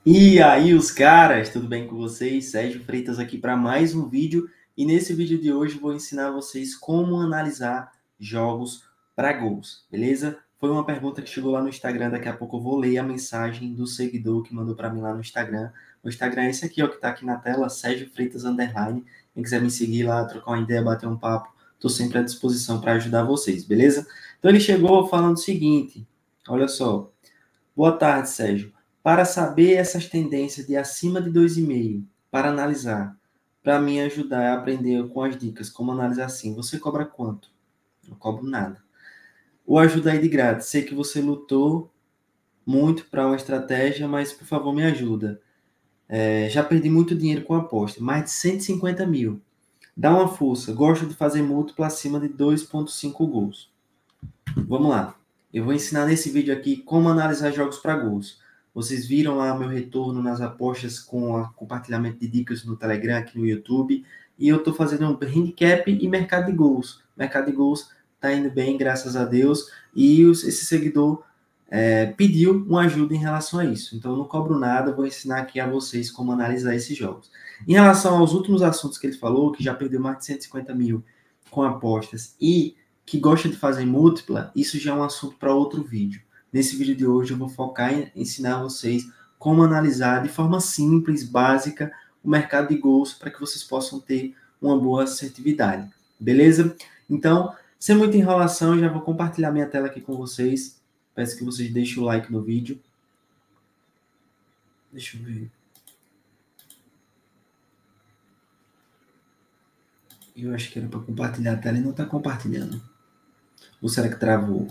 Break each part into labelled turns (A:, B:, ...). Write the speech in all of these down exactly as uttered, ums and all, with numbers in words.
A: E aí, os caras, tudo bem com vocês? Sérgio Freitas aqui para mais um vídeo. E nesse vídeo de hoje vou ensinar vocês como analisar jogos para gols, beleza? Foi uma pergunta que chegou lá no Instagram, daqui a pouco eu vou ler a mensagem do seguidor que mandou para mim lá no Instagram. O Instagram é esse aqui, ó, que tá aqui na tela, Sérgio Freitas Underline. Quem quiser me seguir lá, trocar uma ideia, bater um papo, tô sempre à disposição para ajudar vocês, beleza? Então ele chegou falando o seguinte, olha só. Boa tarde, Sérgio. Para saber essas tendências de acima de dois vírgula cinco, para analisar, para me ajudar a aprender com as dicas, como analisar assim, você cobra quanto? Não cobro nada. Ou ajuda aí de grátis. Sei que você lutou muito para uma estratégia, mas por favor me ajuda. É, já perdi muito dinheiro com aposta, mais de cento e cinquenta mil. Dá uma força. Gosto de fazer múltiplo acima de dois vírgula cinco gols. Vamos lá. Eu vou ensinar nesse vídeo aqui como analisar jogos para gols. Vocês viram lá meu retorno nas apostas com o compartilhamento de dicas no Telegram, aqui no YouTube. E eu estou fazendo um handicap e mercado de gols. Mercado de gols está indo bem, graças a Deus. E os, esse seguidor é, pediu uma ajuda em relação a isso. Então eu não cobro nada, vou ensinar aqui a vocês como analisar esses jogos. Em relação aos últimos assuntos que ele falou, que já perdeu mais de cento e cinquenta mil com apostas e que gosta de fazer múltipla, isso já é um assunto para outro vídeo. Nesse vídeo de hoje eu vou focar em ensinar vocês como analisar de forma simples, básica, o mercado de gols para que vocês possam ter uma boa assertividade. Beleza? Então, sem muita enrolação, eu já vou compartilhar minha tela aqui com vocês. Peço que vocês deixem o like no vídeo. Deixa eu ver. Eu acho que era para compartilhar a tela e não está compartilhando. Ou será que travou?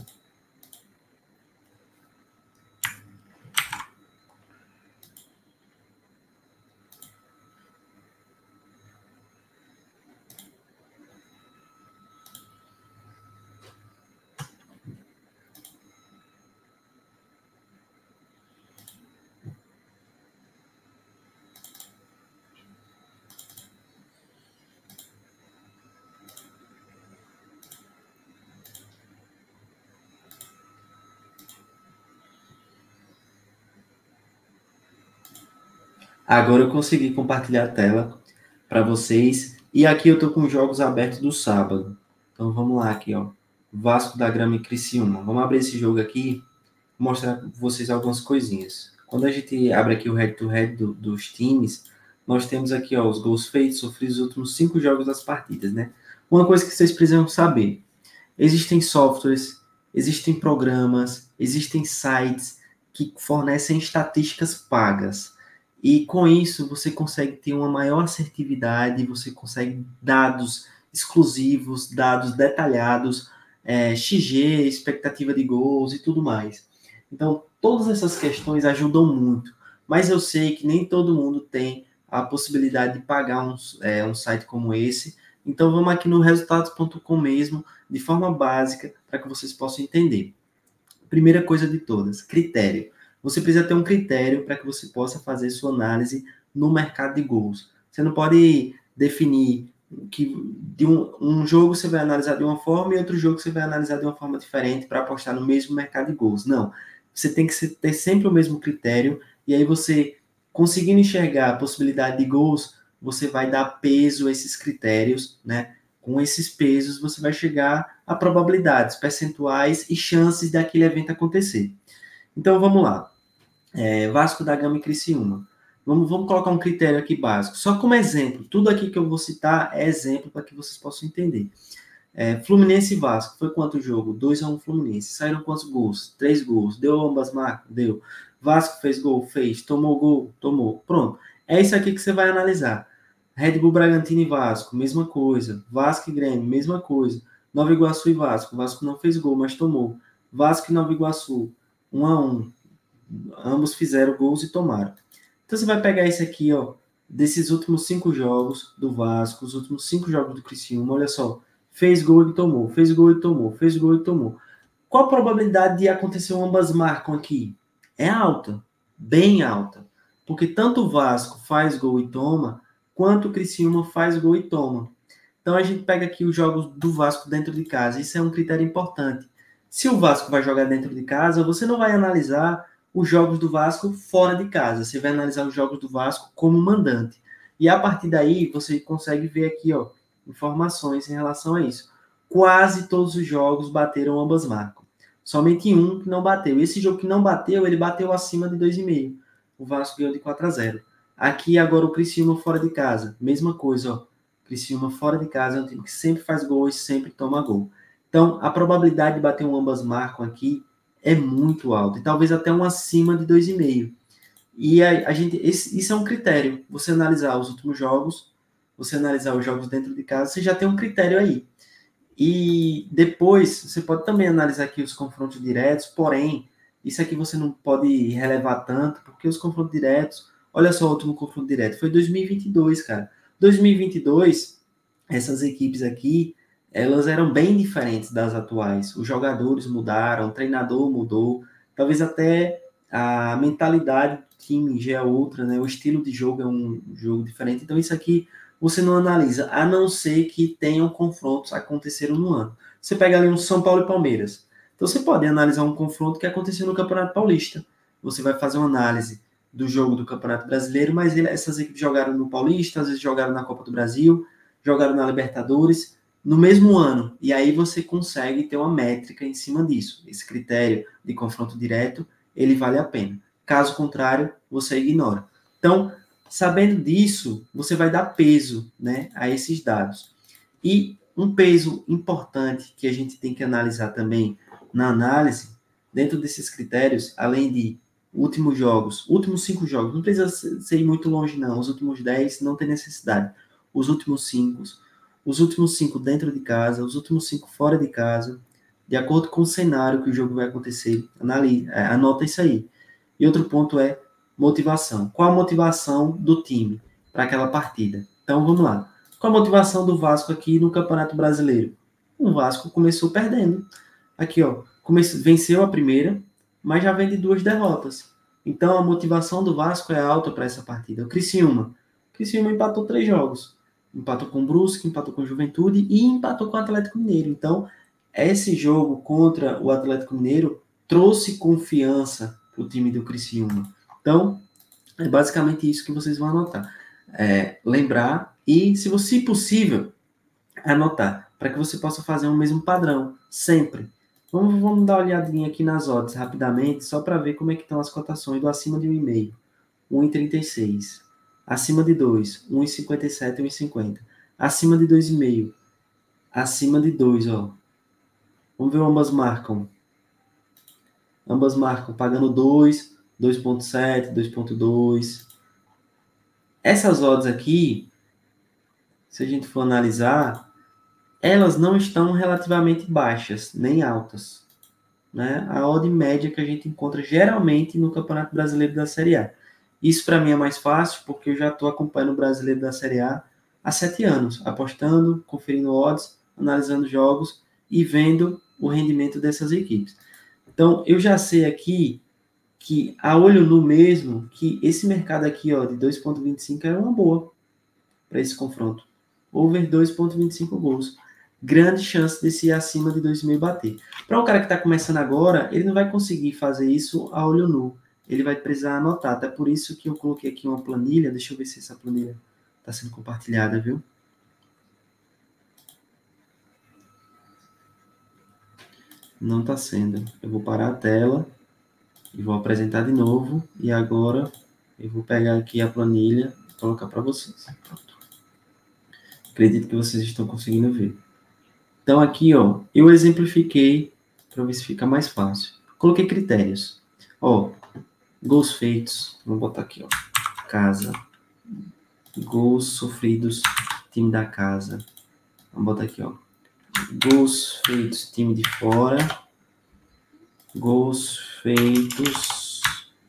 A: Agora eu consegui compartilhar a tela para vocês. E aqui eu estou com os jogos abertos do sábado. Então vamos lá aqui, ó. Vasco da Gama e Criciúma. Vamos abrir esse jogo aqui e mostrar para vocês algumas coisinhas. Quando a gente abre aqui o head-to-head do, dos times, nós temos aqui, ó, os gols feitos, sofridos nos últimos cinco jogos das partidas, né? Uma coisa que vocês precisam saber. Existem softwares, existem programas, existem sites que fornecem estatísticas pagas. E com isso você consegue ter uma maior assertividade, você consegue dados exclusivos, dados detalhados, é, X G, expectativa de gols e tudo mais. Então, todas essas questões ajudam muito, mas eu sei que nem todo mundo tem a possibilidade de pagar um, é, um site como esse. Então, vamos aqui no resultados ponto com mesmo, de forma básica, para que vocês possam entender. Primeira coisa de todas, critério. Você precisa ter um critério para que você possa fazer sua análise no mercado de gols. Você não pode definir que de um, um jogo você vai analisar de uma forma e outro jogo você vai analisar de uma forma diferente para apostar no mesmo mercado de gols. Não. Você tem que ter sempre o mesmo critério e aí você, conseguindo enxergar a possibilidade de gols, você vai dar peso a esses critérios, né? Com esses pesos, você vai chegar a probabilidades, percentuais e chances daquele evento acontecer. Então, vamos lá. É, Vasco da Gama e Criciúma. Vamos, vamos colocar um critério aqui básico. Só como exemplo. Tudo aqui que eu vou citar é exemplo para que vocês possam entender. É, Fluminense e Vasco. Foi quanto o jogo? dois a um Fluminense. Saíram quantos gols? três gols. Deu ambas marcas? Deu. Vasco fez gol? Fez. Tomou gol? Tomou. Pronto. É isso aqui que você vai analisar. Red Bull Bragantino e Vasco, mesma coisa. Vasco e Grêmio, mesma coisa. Nova Iguaçu e Vasco. Vasco não fez gol, mas tomou. Vasco e Nova Iguaçu, um a um. Ambos fizeram gols e tomaram. Então você vai pegar esse aqui, ó, desses últimos cinco jogos do Vasco, os últimos cinco jogos do Criciúma, olha só. Fez gol e tomou, fez gol e tomou, fez gol e tomou. Qual a probabilidade de acontecer um ambas marcam aqui? É alta, bem alta. Porque tanto o Vasco faz gol e toma, quanto o Criciúma faz gol e toma. Então a gente pega aqui os jogos do Vasco dentro de casa. Isso é um critério importante. Se o Vasco vai jogar dentro de casa, você não vai analisar os jogos do Vasco fora de casa. Você vai analisar os jogos do Vasco como mandante. E a partir daí, você consegue ver aqui, ó, informações em relação a isso. Quase todos os jogos bateram ambas marcas. Somente um que não bateu. Esse jogo que não bateu, ele bateu acima de dois vírgula cinco. O Vasco ganhou de quatro a zero. Aqui agora o Criciúma fora de casa. Mesma coisa, ó. Criciúma fora de casa é um time que sempre faz gol e sempre toma gol. Então, a probabilidade de bater um ambas marcam aqui é muito alta. E talvez até um acima de dois vírgula cinco. E a, a gente, esse, isso é um critério. Você analisar os últimos jogos, você analisar os jogos dentro de casa, você já tem um critério aí. E depois, você pode também analisar aqui os confrontos diretos, porém, isso aqui você não pode relevar tanto, porque os confrontos diretos, olha só o último confronto direto, foi dois mil e vinte e dois, cara. dois mil e vinte e dois, essas equipes aqui, elas eram bem diferentes das atuais. Os jogadores mudaram, o treinador mudou, talvez até a mentalidade do time já é outra, né? O estilo de jogo é um jogo diferente. Então isso aqui você não analisa, a não ser que tenham confrontos aconteceram no ano. Você pega ali um São Paulo e Palmeiras. Então você pode analisar um confronto que aconteceu no Campeonato Paulista. Você vai fazer uma análise do jogo do Campeonato Brasileiro, mas ele, essas equipes jogaram no Paulista, às vezes jogaram na Copa do Brasil, jogaram na Libertadores, no mesmo ano. E aí você consegue ter uma métrica em cima disso. Esse critério de confronto direto, ele vale a pena. Caso contrário, você ignora. Então, sabendo disso, você vai dar peso, né, a esses dados. E um peso importante que a gente tem que analisar também na análise, dentro desses critérios, além de últimos jogos, últimos cinco jogos, não precisa ser ir muito longe não, os últimos dez não tem necessidade, os últimos cinco, os últimos cinco dentro de casa, os últimos cinco fora de casa, de acordo com o cenário que o jogo vai acontecer, analise, anota isso aí. E outro ponto é motivação. Qual a motivação do time para aquela partida? Então, vamos lá. Qual a motivação do Vasco aqui no Campeonato Brasileiro? O Vasco começou perdendo. Aqui, ó, comece... venceu a primeira, mas já vem de duas derrotas. Então, a motivação do Vasco é alta para essa partida. O Criciúma. O Criciúma empatou três jogos. Empatou com o Brusque, empatou com o Juventude e empatou com o Atlético Mineiro. Então, esse jogo contra o Atlético Mineiro trouxe confiança para o time do Criciúma. Então, é basicamente isso que vocês vão anotar. É, lembrar e, se você possível, anotar, para que você possa fazer o mesmo padrão, sempre. Vamos, vamos dar uma olhadinha aqui nas odds rapidamente, só para ver como é que estão as cotações do acima de um vírgula cinco. um vírgula trinta e seis. Acima de dois, um vírgula cinquenta e sete, um vírgula cinquenta. Acima de dois vírgula cinco. Acima de dois, ó. Vamos ver, ambas marcam. Ambas marcam pagando dois, dois vírgula sete, dois vírgula dois. Essas odds aqui, se a gente for analisar, elas não estão relativamente baixas, nem altas. Né? A odd média que a gente encontra geralmente no Campeonato Brasileiro da Série A. Isso para mim é mais fácil, porque eu já estou acompanhando o Brasileiro da Série A há sete anos, apostando, conferindo odds, analisando jogos e vendo o rendimento dessas equipes. Então, eu já sei aqui que, a olho nu mesmo, que esse mercado aqui, ó, de dois vírgula vinte e cinco é uma boa para esse confronto. Over dois vírgula vinte e cinco gols. Grande chance desse ir acima de dois vírgula cinco bater. Para um cara que está começando agora, ele não vai conseguir fazer isso a olho nu. Ele vai precisar anotar. Até por isso que eu coloquei aqui uma planilha. Deixa eu ver se essa planilha está sendo compartilhada, viu? Não está sendo. Eu vou parar a tela e vou apresentar de novo. E agora eu vou pegar aqui a planilha e colocar para vocês. Pronto. Acredito que vocês estão conseguindo ver. Então aqui, ó, eu exemplifiquei para ver se fica mais fácil. Coloquei critérios. Ó, gols feitos. Vamos botar aqui, ó. Casa. Gols sofridos, time da casa. Vamos botar aqui, ó. Gols feitos, time de fora. Gols feitos.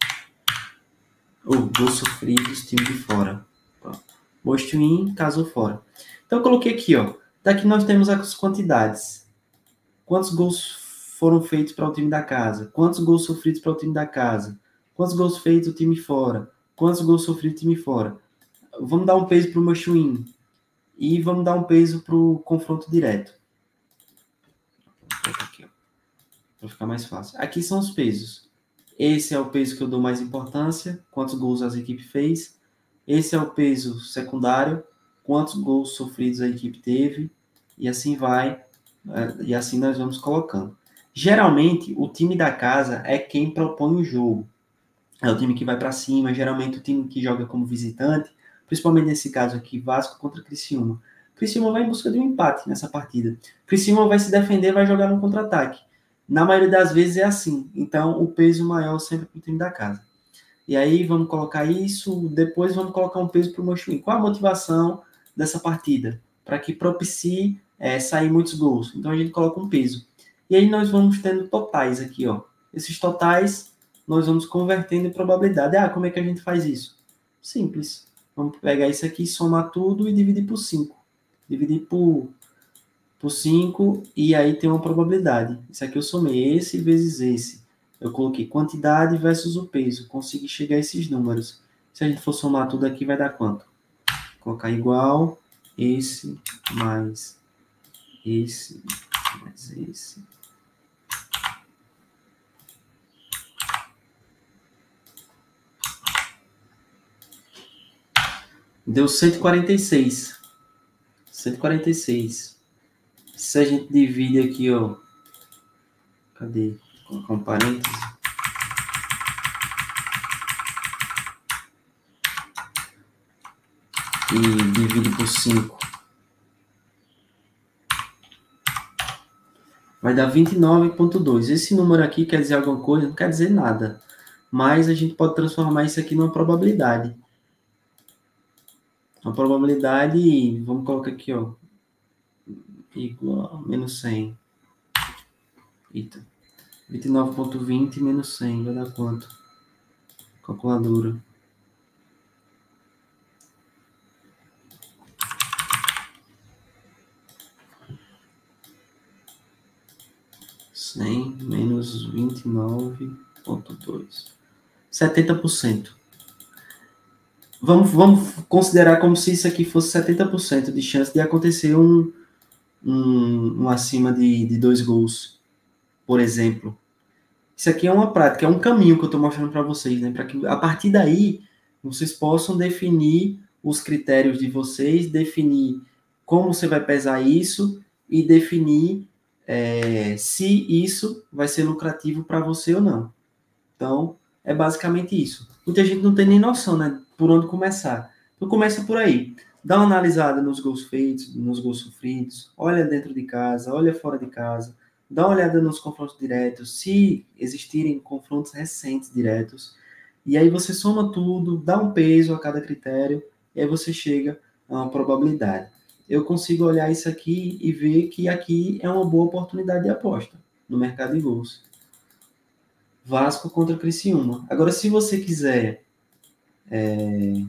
A: Ou oh, gols sofridos, time de fora. Most win, caso fora. Então eu coloquei aqui, ó. Daqui nós temos as quantidades. Quantos gols foram feitos para o time da casa? Quantos gols sofridos para o time da casa? Quantos gols feitos o time fora? Quantos gols sofridos o time fora? Vamos dar um peso para o must win. E vamos dar um peso para o confronto direto. Vou aqui, ó, para ficar mais fácil. Aqui são os pesos. Esse é o peso que eu dou mais importância, quantos gols as equipes fez. Esse é o peso secundário, quantos gols sofridos a equipe teve, e assim vai, e assim nós vamos colocando. Geralmente, o time da casa é quem propõe o jogo. É o time que vai para cima, geralmente o time que joga como visitante, principalmente nesse caso aqui, Vasco contra Criciúma. Criciúma vai em busca de um empate nessa partida. Criciúma vai se defender, vai jogar no contra-ataque. Na maioria das vezes é assim. Então, o peso maior sempre para o time da casa. E aí, vamos colocar isso. Depois, vamos colocar um peso para o Mochuí. Qual a motivação dessa partida? Para que propicie é, sair muitos gols. Então, a gente coloca um peso. E aí, nós vamos tendo totais aqui, ó. Esses totais, nós vamos convertendo em probabilidade. Ah, como é que a gente faz isso? Simples. Vamos pegar isso aqui, somar tudo e dividir por cinco. Dividir por, por cinco e aí tem uma probabilidade. Isso aqui eu somei esse vezes esse. Eu coloquei quantidade versus o peso. Consegui chegar a esses números. Se a gente for somar tudo aqui, vai dar quanto? Vou colocar igual esse mais esse mais esse. Deu cento e quarenta e seis. cento e quarenta e seis. Se a gente divide aqui, ó. Cadê? Vou colocar um parênteses. E divide por cinco. Vai dar vinte e nove vírgula dois. Esse número aqui quer dizer alguma coisa? Não quer dizer nada. Mas a gente pode transformar isso aqui numa probabilidade. A probabilidade, vamos colocar aqui, ó. Igual a menos cem. Eita. vinte e nove vírgula vinte menos cem. Vai dar quanto? Calculadora. cem menos vinte e nove vírgula dois. setenta por cento. Vamos, vamos considerar como se isso aqui fosse setenta por cento de chance de acontecer um, um, um acima de, de dois gols, por exemplo. Isso aqui é uma prática, é um caminho que eu estou mostrando para vocês, né? Para que a partir daí vocês possam definir os critérios de vocês, definir como você vai pesar isso e definir é, se isso vai ser lucrativo para você ou não. Então, é basicamente isso. Muita gente não tem nem noção, né? Por onde começar. Então, começa por aí. Dá uma analisada nos gols feitos, nos gols sofridos. Olha dentro de casa, olha fora de casa. Dá uma olhada nos confrontos diretos, se existirem confrontos recentes diretos. E aí você soma tudo, dá um peso a cada critério, e aí você chega a uma probabilidade. Eu consigo olhar isso aqui e ver que aqui é uma boa oportunidade de aposta no mercado de gols. Vasco contra Criciúma. Agora, se você quiser é,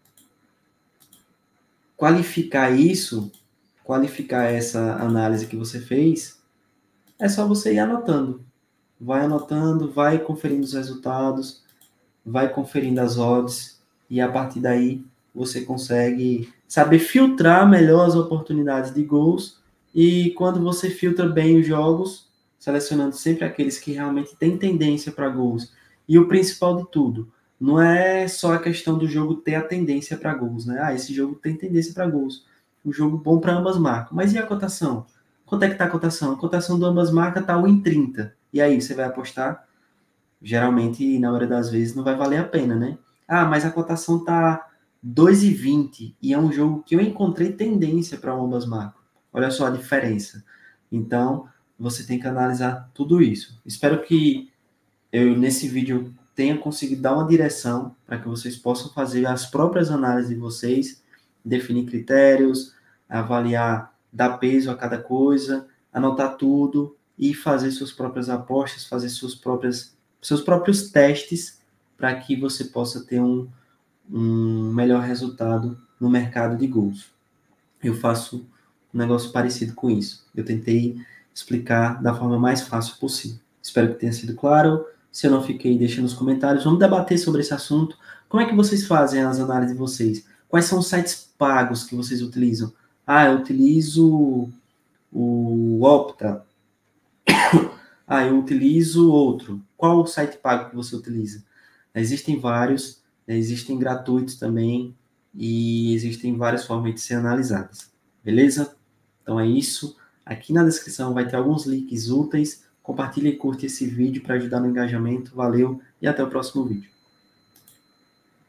A: qualificar isso, qualificar essa análise que você fez, é só você ir anotando. Vai anotando, vai conferindo os resultados, vai conferindo as odds, e a partir daí você consegue saber filtrar melhor as oportunidades de gols, e quando você filtra bem os jogos, selecionando sempre aqueles que realmente têm tendência para gols. E o principal de tudo, não é só a questão do jogo ter a tendência para gols, né? Ah, esse jogo tem tendência para gols. Um jogo bom para ambas marcas. Mas e a cotação? Quanto é que está a cotação? A cotação de ambas marcas está um e trinta. E aí, você vai apostar? Geralmente, na maioria das vezes, não vai valer a pena, né? Ah, mas a cotação está dois e vinte e é um jogo que eu encontrei tendência para ambas marcas. Olha só a diferença. Então, você tem que analisar tudo isso. Espero que eu, nesse vídeo, tenha conseguido dar uma direção para que vocês possam fazer as próprias análises de vocês, definir critérios, avaliar, dar peso a cada coisa, anotar tudo e fazer suas próprias apostas, fazer suas próprias, seus próprios testes para que você possa ter um, um melhor resultado no mercado de gols. Eu faço um negócio parecido com isso. Eu tentei explicar da forma mais fácil possível. Espero que tenha sido claro. Se eu não fiquei, deixa nos comentários. Vamos debater sobre esse assunto. Como é que vocês fazem as análises de vocês? Quais são os sites pagos que vocês utilizam? Ah, eu utilizo o Opta. Ah, eu utilizo outro. qual o site pago que você utiliza? Existem vários, né, existem gratuitos também, e existem várias formas de ser analisadas. Beleza? Então é isso. Aqui na descrição vai ter alguns links úteis. Compartilhe e curte esse vídeo para ajudar no engajamento. Valeu e até o próximo vídeo.